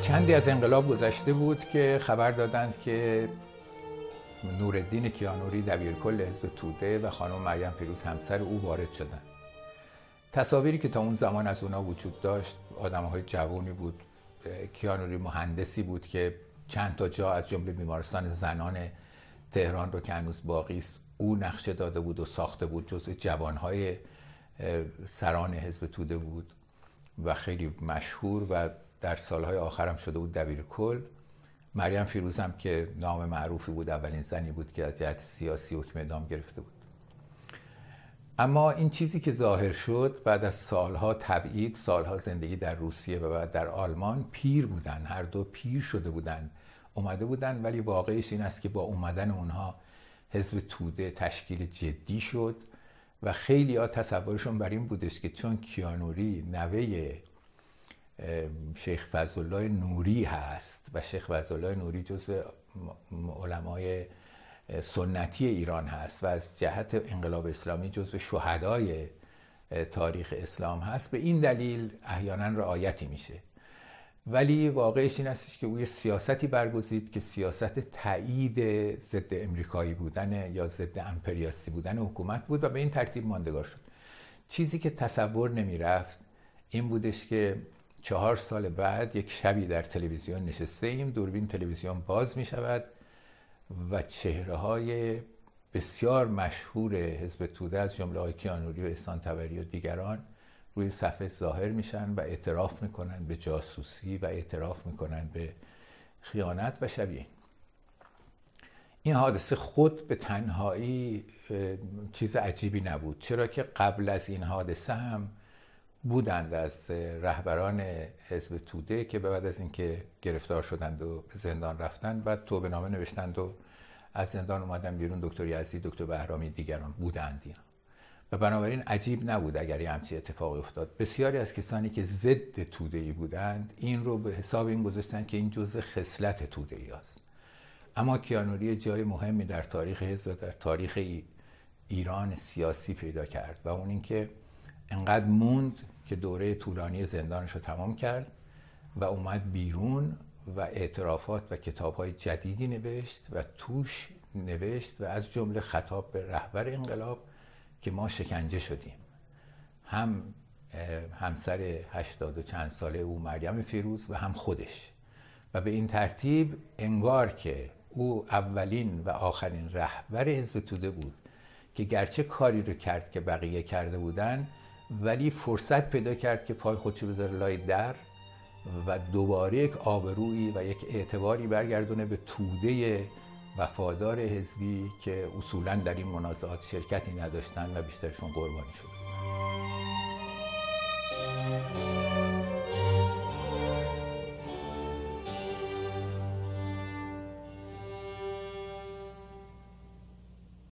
چندی از انقلاب گذشته بود که خبر دادند که نورالدین کیانوری دبیرکل حزب توده و خانم مریم فیروز همسر او وارد شدند. تصاویری که تا اون زمان از اونا وجود داشت آدم‌های جوانی بود. کیانوری مهندسی بود که چند تا جا از جمله بیمارستان زنان تهران رو که هنوز باقی است او نقشه داده بود و ساخته بود. جزء جوان‌های سران حزب توده بود و خیلی مشهور و در سالهای آخرم شده بود دبیرکل. مریم فیروز هم که نام معروفی بود، اولین زنی بود که از جهت سیاسی حکم اعدام گرفته بود. اما این چیزی که ظاهر شد بعد از سالها تبعید، سالها زندگی در روسیه و بعد در آلمان، پیر بودن، هر دو پیر شده بودن، اومده بودن، ولی واقعش این است که با اومدن اونها حزب توده تشکیل جدی شد و خیلی ها تصورشون بر این بودش که چون کیانوری نوه شیخ فضلالله نوری هست و شیخ فضلالله نوری جزء علمای سنتی ایران هست و از جهت انقلاب اسلامی جزء شهدای تاریخ اسلام هست، به این دلیل احیانا رعایتی میشه. ولی واقعش این هستش که او یه سیاستی برگزید که سیاست تایید ضد امریکایی بودن یا ضد امپریالیستی بودن حکومت بود و به این ترتیب ماندگار شد. چیزی که تصور نمیرفت این بودش که 4 سال بعد یک شبی در تلویزیون نشسته ایم، دوربین تلویزیون باز می شود و چهره های بسیار مشهور حزب توده از جمله آقای کیانوری و احسان طبری و دیگران روی صفحه ظاهر میشن و اعتراف میکنن به جاسوسی و اعتراف میکنن به خیانت و شبیه. این حادثه خود به تنهایی چیز عجیبی نبود، چرا که قبل از این حادثه هم بودند از رهبران حزب توده که بعد از اینکه گرفتار شدند و به زندان رفتند بعد توبه‌نامه نوشتند و از زندان اومدن بیرون. دکتر یزدی، دکتر بهرامی، دیگران بودند اینا. و بنابراین عجیب نبود اگر یه همچین اتفاقی افتاد. بسیاری از کسانی که ضد توده‌ای بودند این رو به حساب این گذاشتن که این جزء خصلت توده‌ای است. اما کیانوری جای مهمی در تاریخ حزب و در تاریخ ایران سیاسی پیدا کرد و اون اینکه انقدر موند که دوره طولانی زندانش رو تمام کرد و اومد بیرون و اعترافات و کتاب‌های جدیدی نوشت و توش نوشت و از جمله خطاب به رهبر انقلاب که ما شکنجه شدیم، هم همسر 80 و چند ساله او مریم فیروز و هم خودش، و به این ترتیب انگار که او اولین و آخرین رهبر حزب توده بود که گرچه کاری رو کرد که بقیه کرده بودن ولی فرصت پیدا کرد که پای خودشو بذاره لای در و دوباره یک آبرویی و یک اعتباری برگردونه به توده وفادار حزبی که اصولاً در این منازعات شرکتی نداشتن و بیشترشون قربانی شد.